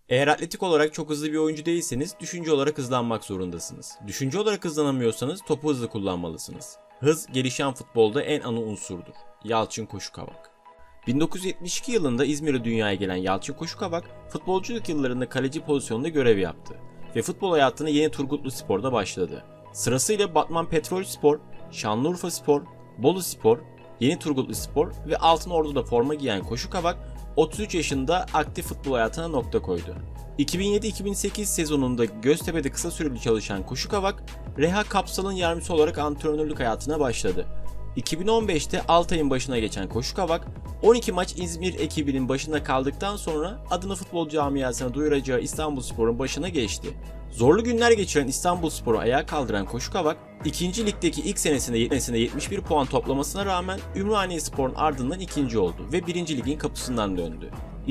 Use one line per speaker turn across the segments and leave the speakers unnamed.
Eğer atletik olarak çok hızlı bir oyuncu değilseniz düşünce olarak hızlanmak zorundasınız. Düşünce olarak hızlanamıyorsanız topu hızlı kullanmalısınız. Hız gelişen futbolda en ana unsurdur. Yalçın Koşukavak. 1972 yılında İzmir'e dünyaya gelen Yalçın Koşukavak, futbolculuk yıllarında kaleci pozisyonunda görev yaptı ve futbol hayatına Yeni Turgutluspor'da başladı. Sırasıyla Batman Petrolspor, Şanlıurfaspor, Boluspor, Yeni Turgutluspor ve Altınordu'da forma giyen Koşukavak 33 yaşında aktif futbol hayatına nokta koydu. 2007-2008 sezonunda Göztepe'de kısa süreli çalışan Koşukavak, Reha Kapsal'ın yardımcısı olarak antrenörlük hayatına başladı. 2015'te Altay'ın başına geçen Koşukavak, 12 maç İzmir ekibinin başında kaldıktan sonra adını futbol camiasına duyuracağı İstanbulspor'un başına geçti. Zorlu günler geçiren İstanbulspor'u ayağa kaldıran Koşukavak, 2. Lig'deki ilk senesinde 71 puan toplamasına rağmen Ümraniyespor'un ardından ikinci oldu ve 1. Lig'in kapısından döndü.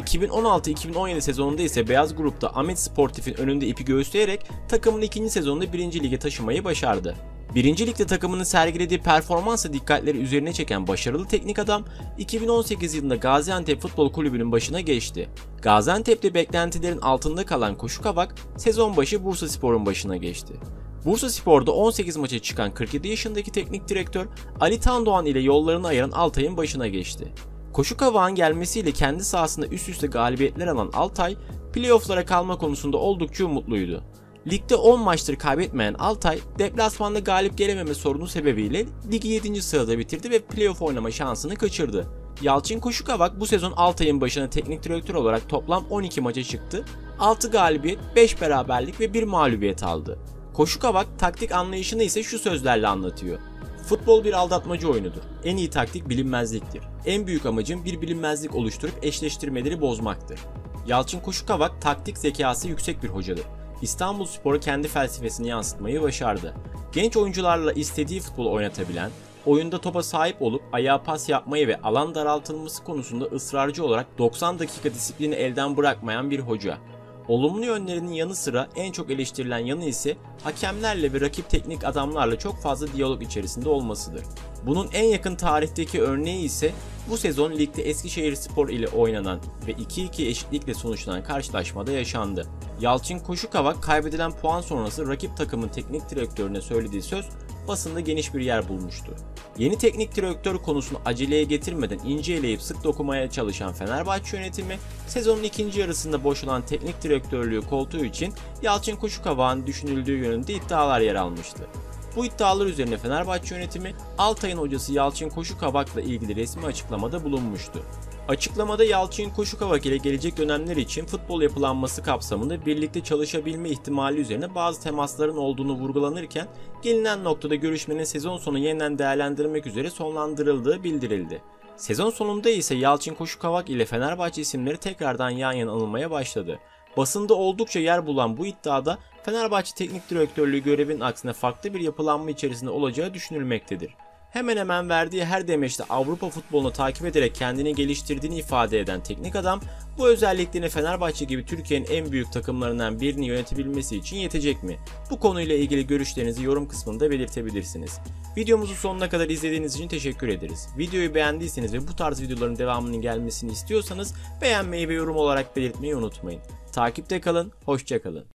2016-2017 sezonunda ise Beyaz Grup'ta Ahmet Sportif'in önünde ipi göğüsleyerek takımını 2. sezonda 1. Lig'e taşımayı başardı. 1. Lig'de takımının sergilediği performansla dikkatleri üzerine çeken başarılı teknik adam, 2018 yılında Gaziantep Futbol Kulübü'nün başına geçti. Gaziantep'te beklentilerin altında kalan Koşukavak, sezon başı Bursaspor'un başına geçti. Bursaspor'da 18 maça çıkan 47 yaşındaki teknik direktör Ali Tandoğan ile yollarını ayıran Altay'ın başına geçti. Koşukavak'ın gelmesiyle kendi sahasında üst üste galibiyetler alan Altay, playoff'lara kalma konusunda oldukça umutluydu. Ligde 10 maçtır kaybetmeyen Altay, deplasmanda galip gelememe sorunu sebebiyle ligi 7. sırada bitirdi ve playoff oynama şansını kaçırdı. Yalçın Koşukavak bu sezon Altay'ın başına teknik direktör olarak toplam 12 maça çıktı, 6 galibiyet, 5 beraberlik ve 1 mağlubiyet aldı. Koşukavak taktik anlayışını ise şu sözlerle anlatıyor. Futbol bir aldatmacı oyunudur. En iyi taktik bilinmezliktir. En büyük amacım bir bilinmezlik oluşturup eşleştirmeleri bozmaktır. Yalçın Koşukavak taktik zekası yüksek bir hocadır. İstanbulspor'a kendi felsefesini yansıtmayı başardı. Genç oyuncularla istediği futbolu oynatabilen, oyunda topa sahip olup ayağa pas yapmayı ve alan daraltılması konusunda ısrarcı olarak 90 dakika disiplini elden bırakmayan bir hoca. Olumlu yönlerinin yanı sıra en çok eleştirilen yanı ise hakemlerle ve rakip teknik adamlarla çok fazla diyalog içerisinde olmasıdır. Bunun en yakın tarihteki örneği ise bu sezon ligde Eskişehirspor ile oynanan ve 2-2 eşitlikle sonuçlanan karşılaşmada yaşandı. Yalçın Koşukavak kaybedilen puan sonrası rakip takımın teknik direktörüne söylediği söz basında geniş bir yer bulmuştu. Yeni teknik direktör konusunu aceleye getirmeden ince eleyip sık dokumaya çalışan Fenerbahçe yönetimi, sezonun ikinci yarısında boşalan teknik direktörlüğü koltuğu için Yalçın Koşukavak'ın düşünüldüğü yönünde iddialar yer almıştı. Bu iddialar üzerine Fenerbahçe yönetimi Altay'ın hocası Yalçın Koşukavak'la ilgili resmi açıklamada bulunmuştu. Açıklamada Yalçın Koşukavak ile gelecek dönemler için futbol yapılanması kapsamında birlikte çalışabilme ihtimali üzerine bazı temasların olduğunu vurgulanırken, gelinen noktada görüşmenin sezon sonu yeniden değerlendirmek üzere sonlandırıldığı bildirildi. Sezon sonunda ise Yalçın Koşukavak ile Fenerbahçe isimleri tekrardan yan yana anılmaya başladı. Basında oldukça yer bulan bu iddiada Fenerbahçe Teknik Direktörlüğü görevinin aksine farklı bir yapılanma içerisinde olacağı düşünülmektedir. Hemen hemen verdiği her demeçte Avrupa futbolunu takip ederek kendini geliştirdiğini ifade eden teknik adam, bu özelliklerini Fenerbahçe gibi Türkiye'nin en büyük takımlarından birini yönetebilmesi için yetecek mi? Bu konuyla ilgili görüşlerinizi yorum kısmında belirtebilirsiniz. Videomuzu sonuna kadar izlediğiniz için teşekkür ederiz. Videoyu beğendiyseniz ve bu tarz videoların devamının gelmesini istiyorsanız beğenmeyi ve yorum olarak belirtmeyi unutmayın. Takipte kalın, hoşça kalın.